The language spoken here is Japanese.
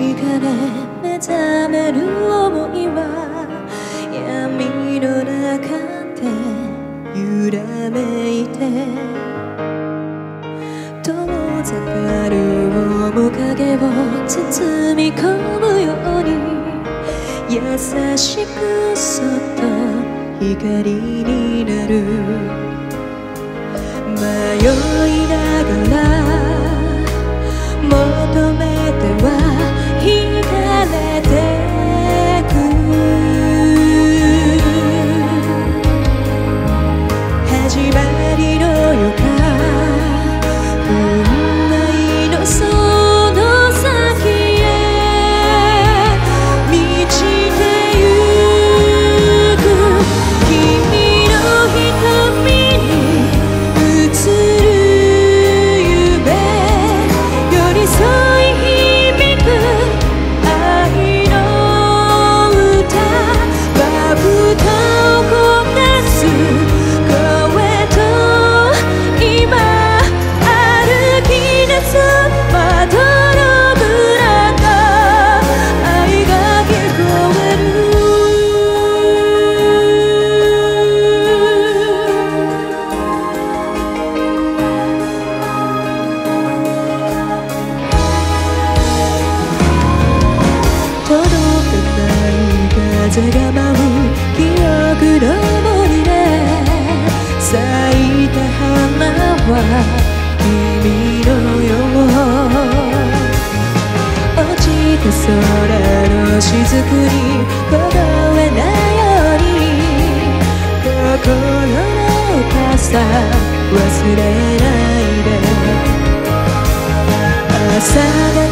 君から目覚める想いは闇の中で揺らめいて遠ざかる面影を包み込むように優しくそっと光になる迷いながら求めては惹かれてく始まりの予感運命のその先へ満ちてゆく君の瞳に映る夢寄り添い響く愛の歌まぶたを焦がす声と今歩き出すまどろぶ中愛が聞こえる届かない風が舞う記憶の森で咲いた花は君のよ落ちた空の雫に凍えないように心の傘忘れないで朝が